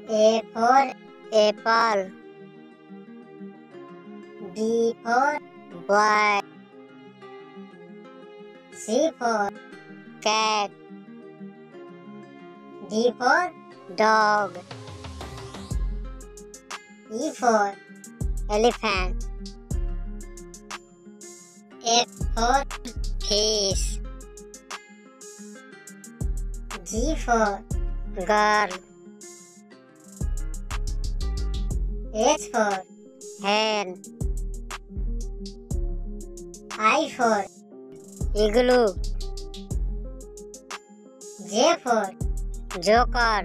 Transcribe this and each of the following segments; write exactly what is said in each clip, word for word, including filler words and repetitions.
A for apple. B for boy. C for cat. D for dog. E for elephant. F for fish. G for girl. H for hen. I for igloo. J for joker.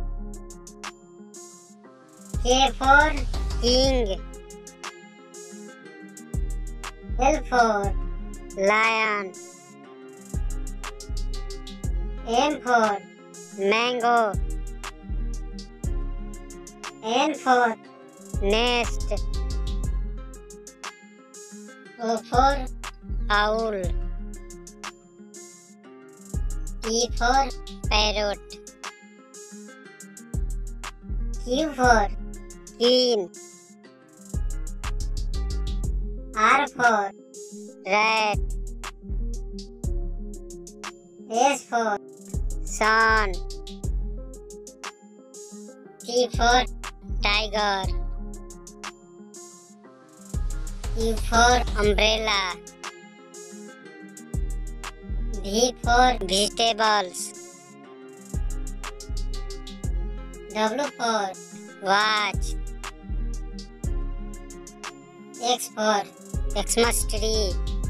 K for king. L for lion. M for mango. N for nest. O for owl. P for parrot. Q for queen. R for rat. S for sun. T for tiger. U for umbrella. V for vegetables. W for watch. X for Xmas tree.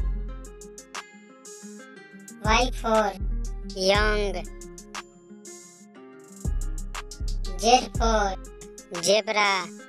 Y for young. Z for zebra.